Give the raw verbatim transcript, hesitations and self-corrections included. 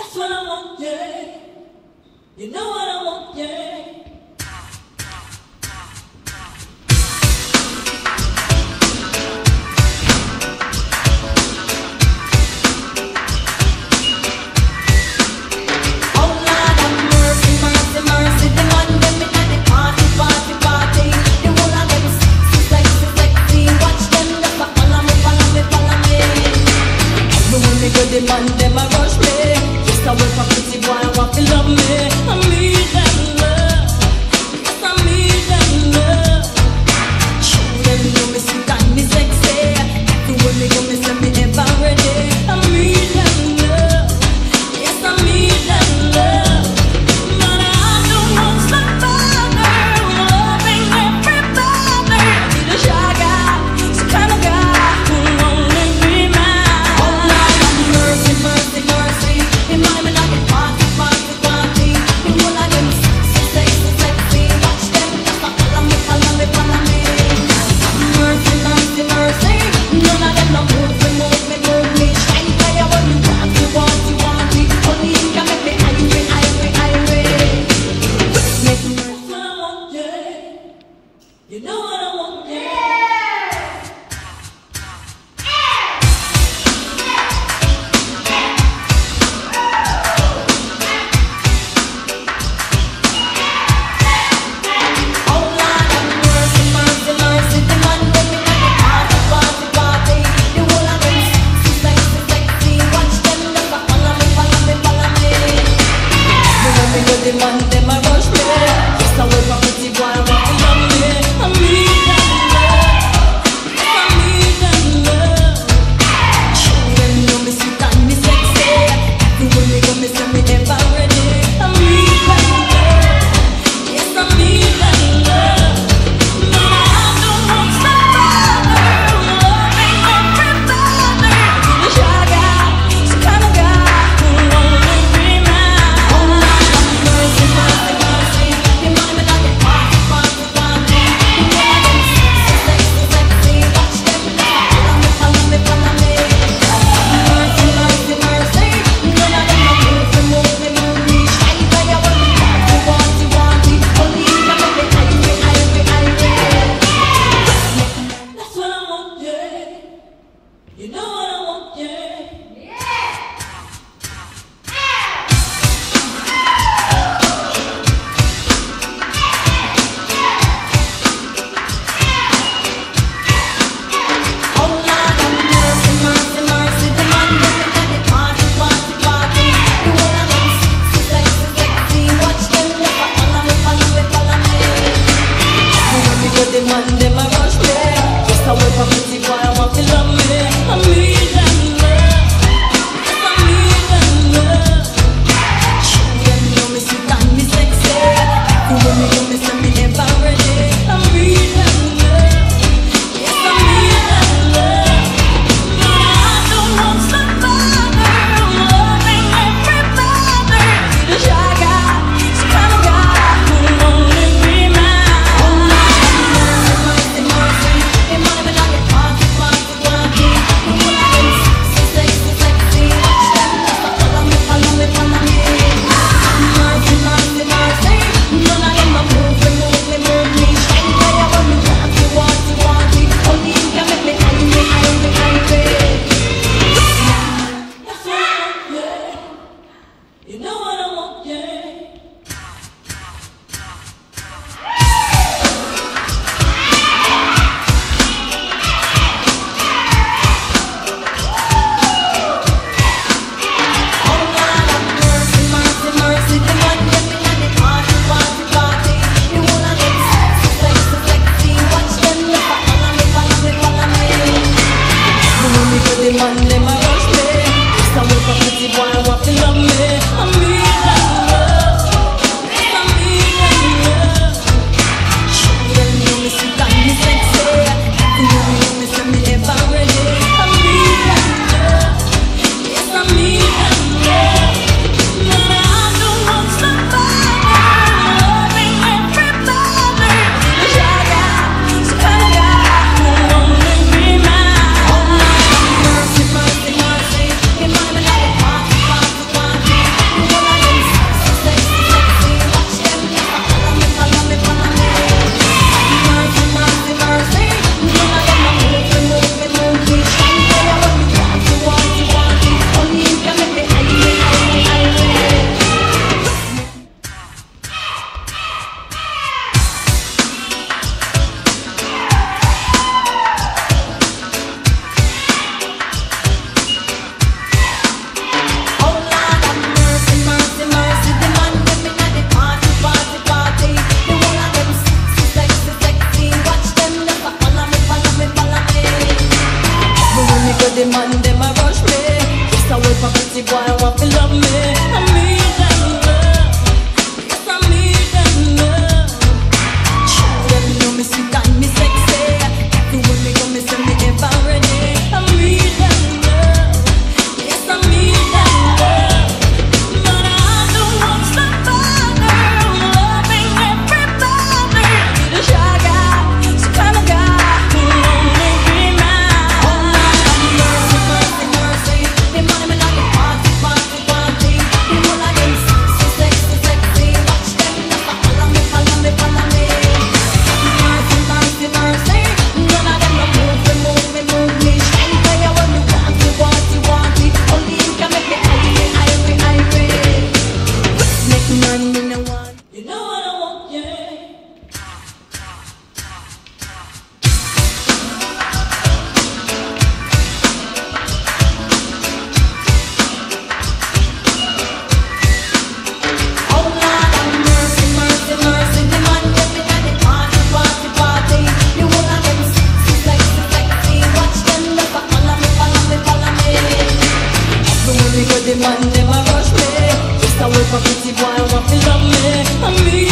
That's what I want, yeah. You know what I want, yeah. The man them a rush me. Yes, I wait for pretty boy I want to love me. I need them love. Yes, I need them love. Show them know me sweet and me sexy. Everywhere me go me say me ever ready. I need them love. Yes, I need them love. But I don't want somebody loving everybody. I need a shy guy, some kind of guy who only be mine. Mercy, mercy, mercy. In my mind I get party, party, party. In all of them sexy, sexy, sexy. Watch them just a follow me, follow me, follow me. Mercy, mercy, mercy. None of them no move me, move me, move me. Shine fire when you want, you want, you want it. Only you can make me angry, angry, angry. Make me That's what I want, yeah. You know what I want, yeah. the man them a rush me. Yes, I wait for pretty boy I want to love me. I need them love. Yes, I need them love. Show them know me sweet and me sexy. Everywhere me go me say me ever ready. I need them love. Yes, I need them love. But I don't want somebody loving everybody. Give a shy guy, some kind of guy who only be mine. Oh, mercy, mercy. love me. I need that love. Yes, I need that love. Show them know me sweet and me sexy. Everywhere me go, me say me ever ready. I need that love. Yes, I need that love. But I don't want somebody loving everybody. I need a shy guy, some kind of guy who only be mine. Oh Lord, mercy, mercy, mercy. They money me like a party, party, party. You know like them sexy, sexy, sexy. Watch them never follow me, follow me, follow me. Mercy, mercy, mercy. None of them no move me, move me, move me. Shine fire when you want me, want me, want me. Only you can make me irate, irate, irate. Make man me no want. You know what I want, yeah. Oh Lord, have mercy, mercy, mercy. The man get me at the party, party, party. You all of them sexy, sexy, sexy. Watch them never follow me, follow me, follow me. Everywhere me go, the man never rush me. Just a wait for pretty boy, want to love me. I mean